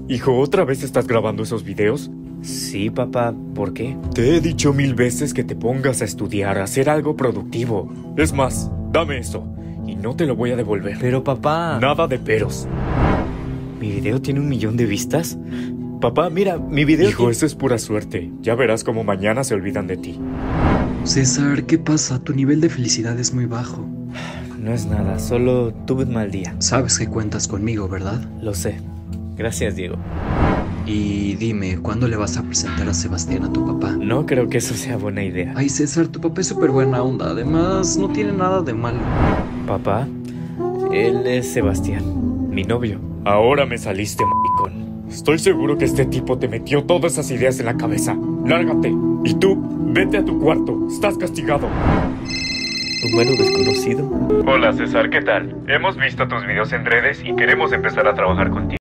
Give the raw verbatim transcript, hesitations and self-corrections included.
Hijo, ¿otra vez estás grabando esos videos? Sí, papá, ¿por qué? Te he dicho mil veces que te pongas a estudiar, a hacer algo productivo. Es más, dame eso, y no te lo voy a devolver. Pero, papá... Nada de peros. ¿Mi video tiene un millón de vistas? Papá, mira, mi video... Hijo, eso es pura suerte. Ya verás cómo mañana se olvidan de ti. César, ¿qué pasa? Tu nivel de felicidad es muy bajo. No es nada, solo tuve un mal día. Sabes que cuentas conmigo, ¿verdad? Lo sé. Gracias, Diego. Y dime, ¿cuándo le vas a presentar a Sebastián a tu papá? No creo que eso sea buena idea. Ay, César, tu papá es súper buena onda. Además, no tiene nada de malo. Papá, él es Sebastián, mi novio. Ahora me saliste, maricón. Estoy seguro que este tipo te metió todas esas ideas en la cabeza. Lárgate. Y tú, vete a tu cuarto. Estás castigado. ¿Número desconocido? Hola, César, ¿qué tal? Hemos visto tus videos en redes y queremos empezar a trabajar contigo.